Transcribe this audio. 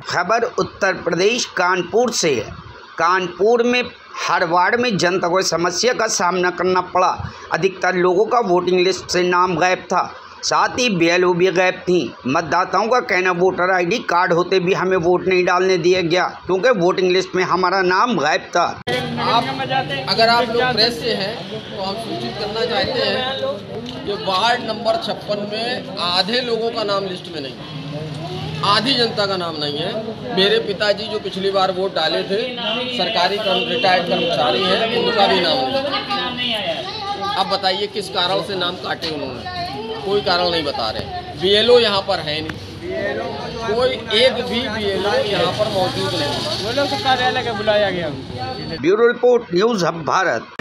खबर उत्तर प्रदेश कानपुर से है। कानपुर में हर वार्ड में जनता को समस्या का सामना करना पड़ा। अधिकतर लोगों का वोटिंग लिस्ट से नाम गायब था, साथ ही BLO भी गायब थी। मतदाताओं का कहना वोटर ID कार्ड होते भी हमें वोट नहीं डालने दिया गया क्योंकि वोटिंग लिस्ट में हमारा नाम गायब था। अगर आप लोग प्रेस से हैं तो हम सूचित करना चाहते हैं कि वार्ड नंबर 56 में आधे लोगों का नाम लिस्ट में नहीं है, आधी जनता का नाम नहीं है। मेरे पिताजी जो पिछली बार वोट डाले थे, सरकारी रिटायर्ड कर्मचारी हैं, उनका भी नाम नहीं है। अब बताइए किस कारण से नाम काटे उन्होंने? कोई कारण नहीं बता रहे। BLO यहाँ पर है नहीं, कोई एक भी BLO यहाँ पर मौजूद नहीं। Bureau report, news hub Bharat.